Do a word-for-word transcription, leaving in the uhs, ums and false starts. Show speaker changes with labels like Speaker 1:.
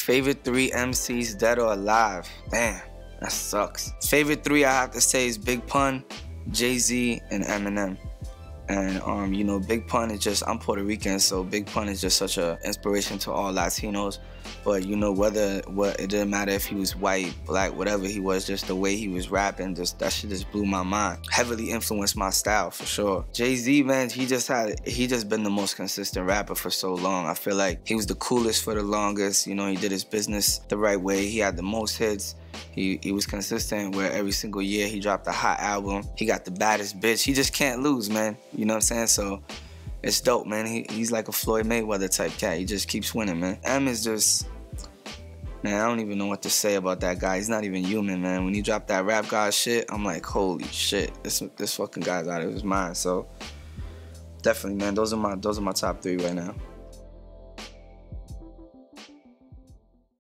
Speaker 1: Favorite three M Cs, dead or alive? Damn, that sucks. Favorite three, I have to say, is Big Pun, Jay-Z, and Eminem. And um, you know, Big Pun is just, I'm Puerto Rican, so Big Pun is just such an inspiration to all Latinos. But you know, whether what it didn't matter if he was white, black, whatever he was, just the way he was rapping, just that shit just blew my mind. Heavily influenced my style for sure. Jay-Z, man, he just had he just been the most consistent rapper for so long. I feel like he was the coolest for the longest. You know, he did his business the right way. He had the most hits. He, he was consistent where every single year he dropped a hot album. He got the baddest bitch. He just can't lose, man. You know what I'm saying? So it's dope, man. He, he's like a Floyd Mayweather type cat. He just keeps winning, man. M is just, man, I don't even know what to say about that guy. He's not even human, man. When he dropped that Rap God shit, I'm like, holy shit. This this fucking guy's out of his mind. So definitely, man, those are my those are my top three right now.